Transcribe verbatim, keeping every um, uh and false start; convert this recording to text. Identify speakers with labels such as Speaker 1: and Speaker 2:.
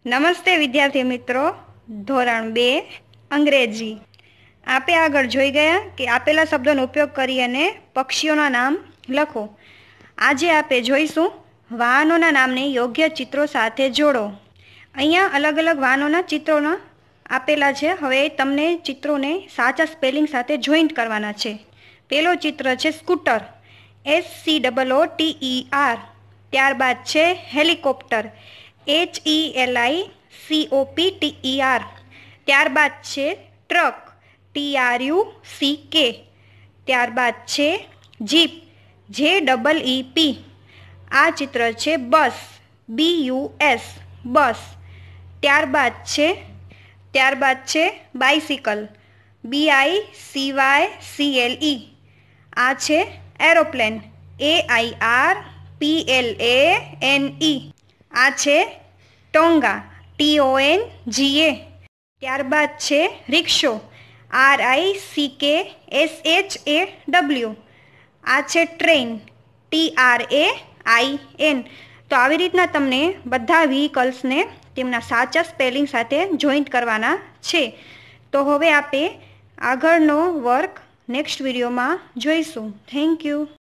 Speaker 1: નમસ્તે વિદ્યાર્થી મિત્રો, ધોરણ બે અંગ્રેજી. આપે આગળ જોઈ ગયા કે આપેલા શબ્દોનો ઉપયોગ કરી અને પક્ષીઓના નામ લખો. આજે આપે જોઈશું વાહનોના નામને યોગ્ય ચિત્રો સાથે જોડો. અહીંયા અલગ અલગ વાહનોના ચિત્રોના આપેલા છે. હવે તમને ચિત્રોને સાચા સ્પેલિંગ સાથે જોઈન્ટ કરવાના છે. પેલો ચિત્ર છે scooter, S C double O T E R. ત્યારબાદ છે helicopter, H E L I C O P T E R. ત્યારબાદ છે truck, T R U C K. ત્યારબાદ છે જીપ, જે ડબલ ઈ પી. આ ચિત્ર છે બસ, બી યુ એસ, બસ. ત્યારબાદ છે ત્યારબાદ છે bicycle, B I C Y C L E. આ છે aeroplane, A I R P L A N E. આ છે ટોંગા, T O N G A. ત્યારબાદ છે રિક્ષો, R I C K S H A W. આ છે train, T R A I N. તો આવી રીતના તમને બધા વ્હીકલ્સને તેમના સાચા સ્પેલિંગ સાથે જોઈન્ટ કરવાના છે. તો હવે આપણે આગળનો વર્ક નેક્સ્ટ વિડીયોમાં જોઈશું. Thank you.